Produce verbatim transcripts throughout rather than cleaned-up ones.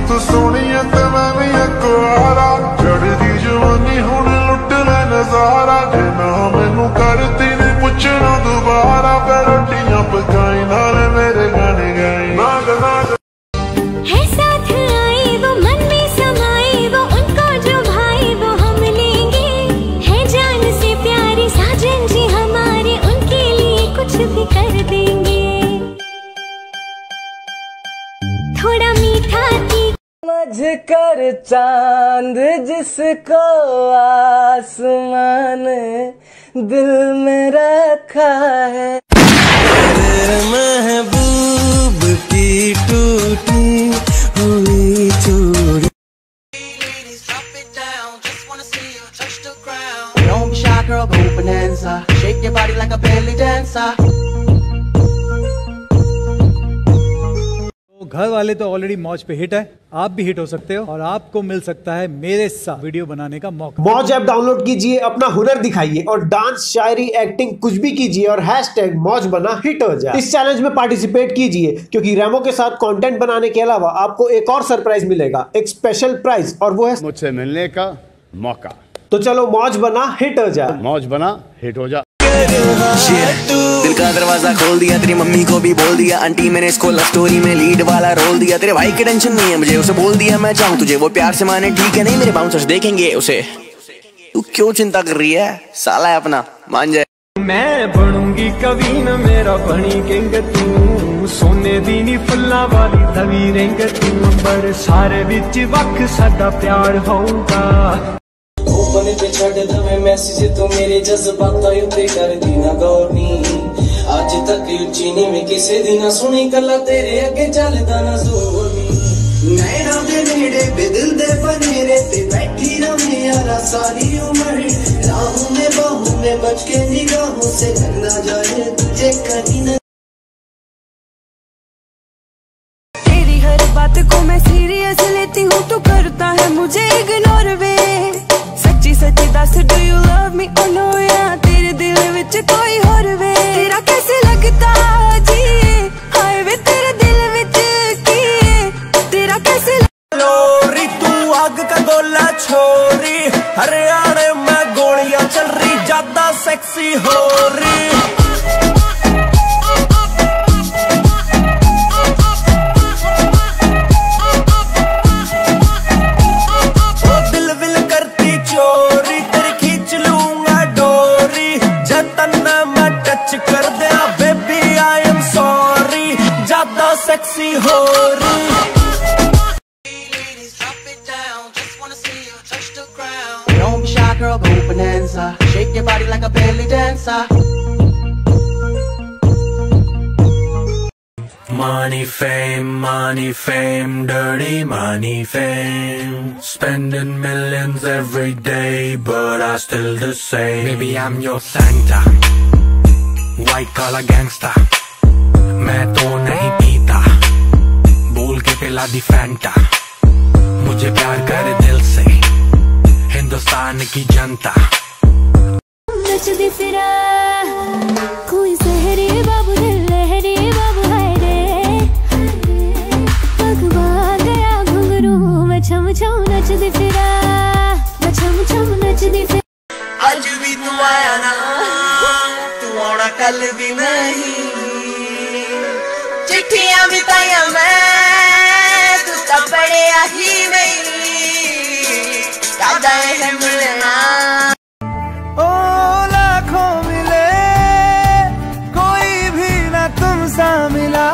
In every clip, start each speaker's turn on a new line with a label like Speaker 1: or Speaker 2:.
Speaker 1: तू सोनी है ते मैं भी एक आरा चढ़दी जवानी हुण लुट ले नजारा जे ना मैनू करती नहीं पुछना दोबारा पे रोटियां पकाई नाल मेरे गाने गाई नाग नाग
Speaker 2: है साथ आई वो मन में समाई वो उनको जो भाई वो हम लेंगे है जान से प्यारी साजन जी हमारे उनके लिए कुछ भी कर देंगे थोड़ा मीठा
Speaker 3: समझ कर चांद जिसको आसमान दिल में रखा है तेरे महबूब की टूटी हुई चूड़ी
Speaker 4: Don't be shy girl, go bonanza. Shake your body like a belly dancer.
Speaker 5: घर वाले तो ऑलरेडी मौज पे हिट है, आप भी हिट हो सकते हो और आपको मिल सकता है मेरे साथ वीडियो बनाने का मौका।
Speaker 6: मौज ऐप डाउनलोड कीजिए, अपना हुनर दिखाइए और डांस, शायरी, एक्टिंग कुछ भी कीजिए और हैशटैग मौज बना हिट हो जाए। इस चैलेंज में पार्टिसिपेट कीजिए क्योंकि रेमो के साथ कंटेंट बनाने के अलावा आपको एक और सरप्राइज मिलेगा, एक स्पेशल प्राइज, और वो है
Speaker 7: मुझसे मिलने का मौका।
Speaker 6: तो चलो मौज बना हिट हो जाए।
Speaker 7: मौज बना हिट हो जा।
Speaker 8: दिल का दरवाजा खोल दिया, तेरी मम्मी को भी बोल दिया, आंटी मैंने इसको लव स्टोरी में लीड वाला रोल दिया। तेरे भाई की टेंशन नहीं है मुझे, उसे बोल दिया मैं चाहूँ तुझे, वो प्यार से माने ठीक है, नहीं मेरे बाउंसर्स देखेंगे उसे। तू क्यों चिंता कर रही है, साला है अपना, मान जाए।
Speaker 3: मैं बनूंगी कभी न मेरा बनी किंग तू, सोने दी नी फुल्ला वाली तवी रिंग तू, अंबर सारे विच वख साडा प्यार होगा।
Speaker 9: ओपन पे छड़ दवे मैसेज तो मेरे जज्बातां उत्ते कर दी ना गौरनी, आज तक उच्ची नी मैं किसे दी ना सुनी, कला तेरे अगे चलदा ना जोर नी। नैना दे नेड़े दिल दे बनेरे ते बैठी रहे यारा सारी उम्र, राहों में बाहों में बच के निगाहों से करना जाए तुझे कहीं न।
Speaker 2: तेरी हर बात को मैं सीरियस लेती हूँ, तू करता है मुझे इग्नोर वे। सच्ची सच्ची दस do you love me oh no, या तेरे दिल विच कोई होर वे। तेरा कैसे लगता जी हाय वे तेरे दिल विच की, तेरा कैसे
Speaker 3: लोरी तू आग का गोला छोरी, हरियाणा में गोलियां चल रही, ज्यादा सेक्सी हो रही। कर दिया बेबी आई एम सॉरी, ज्यादा सेक्सी हो रही।
Speaker 4: Don't be shy girl, go bonanza. Shake your body like a belly dancer.
Speaker 3: Money, fame, money, fame, dirty money, fame. Spending millions every day, but I still the same. Maybe I'm your Santa, white collar gangster. मैं तो नहीं पीता, बोल के पिला दी Fanta, मुझे प्यार करे दिल से हिंदुस्तान की जनता।
Speaker 2: नचदी फिरा कोई सहरे बाबू दिल लहरे बाबू हाय रे, भगवा गया घुंघरू मैं छम छम नचदी फिरा, मैं छम छम नचदी फिरा।
Speaker 8: आज भी तू आया ना, तू आना कल भी नहीं, चिट्ठियां बिताया मैं, तू तो पढ़िया ही नहीं, याद है मिलना।
Speaker 3: ओ लाखों मिले कोई भी ना तुम सा मिला,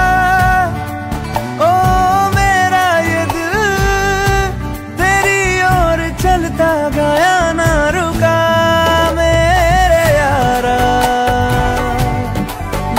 Speaker 3: ओ मेरा ये दिल तेरी ओर चलता गया ना रुका, मेरे यारा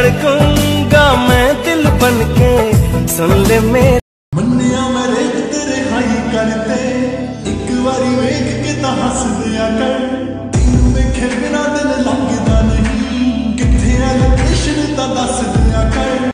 Speaker 10: धड़कूंगा मैं दिल बन के, सुन ले मेरे
Speaker 1: मन्निया मैं रेख तेरे हाई करते, एक बारी वेख के ता हस दिया कर, तेनू वेखे बिना दिल लगदा नहीं, किथे है लोकेशन ता दस दिया कर।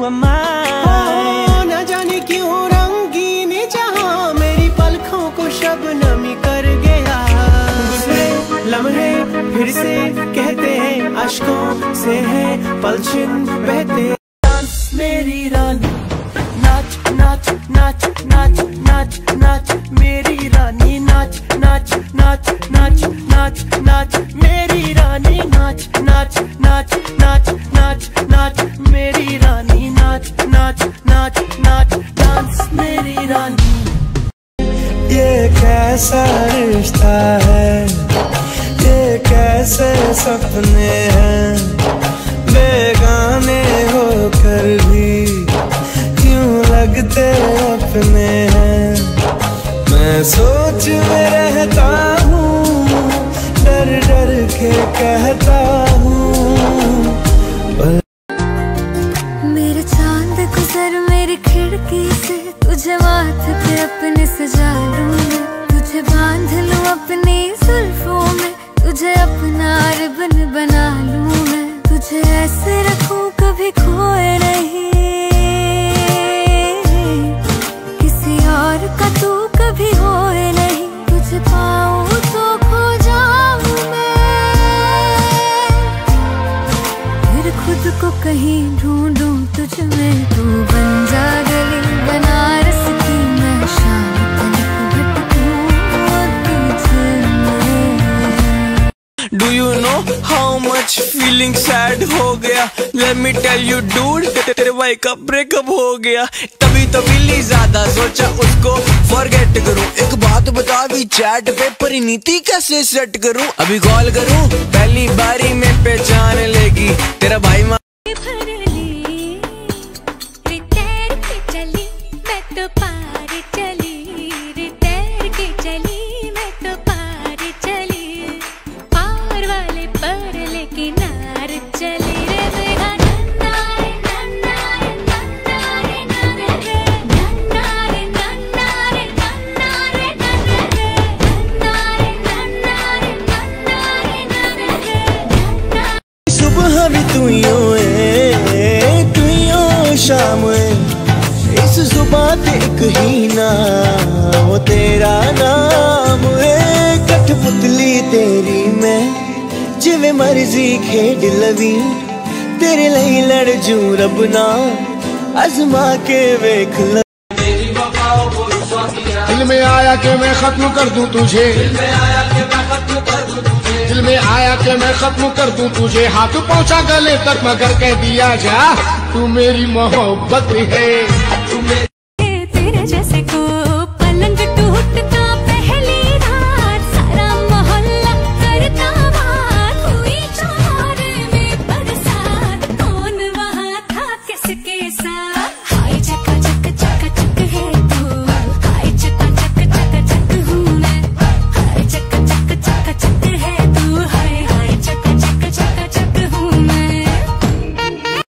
Speaker 10: न जाने क्यों रंगीन जहां मेरी पलकों को शबनमी कर गया, गुजरे लम्हे फिर से कहते हैं अश्कों से है पलछिन बहते। डांस मेरी रानी, नाच नाच नाच नाच नाच नाच मेरी रानी, नाच नाच नाच नाच नाच नाच मेरी रानी, नाच नाच नाच नाच नाच नाच मेरी रानी, नाच नाच नाच नाच डांस मेरी रानी। ये कैसा रिश्ता है, ये कैसे सपने हैं, बेगाने होकर भी क्यों लगते अपने हैं। मैं सोच में रहता हूँ, डर डर के कहता हूँ।
Speaker 2: मेरे चांद गुजर मेरी खिड़की से, तुझे माथे पे अपने सजा लूं मैं, तुझे बांध लूं अपनी जुल्फों में, तुझे अपना रिबन बना लूं मैं, तुझे ऐसे रखूं कभी खोए नहीं, किसी और का तू कभी होए नहीं, तुझे पाऊं तो खो जाऊं मैं, फिर खुद को कहीं ढूंढूं तुझ में, तू बन जा गली बनारस की, मैं शाम तक भटकूं तुझ में।
Speaker 10: Do you know how much feeling sad हो गया? Let me tell you dude, तेरे भाई का ब्रेकअप हो गया, तभी तो मिली ज्यादा सोचा उसको फॉरगेट करूं। एक बात बता भी चैट पे परिणीति कैसे सेट करूं, अभी कॉल करूं पहली बारी में पहचान लेगी तेरा भाई। माँ शाम इस जुबान ते एक ही ना, वो तेरा नाम है, कठपुतली तेरी मैं, जिवें मर्जी खेड लवी, तेरे लिए लड़ जू रबना, आजमा के वेख ल।
Speaker 7: दिल में आया कि मैं खत्म कर दूं तुझे, दिल में आया कि मैं खत्म कर दूं तुझे, दिल में आया कि मैं खत्म कर दूं तुझे, हाथ पहुंचा गले तक मगर कह दिया जा तू मेरी मोहब्बत है, तू मेरे
Speaker 2: तेरे जैसे को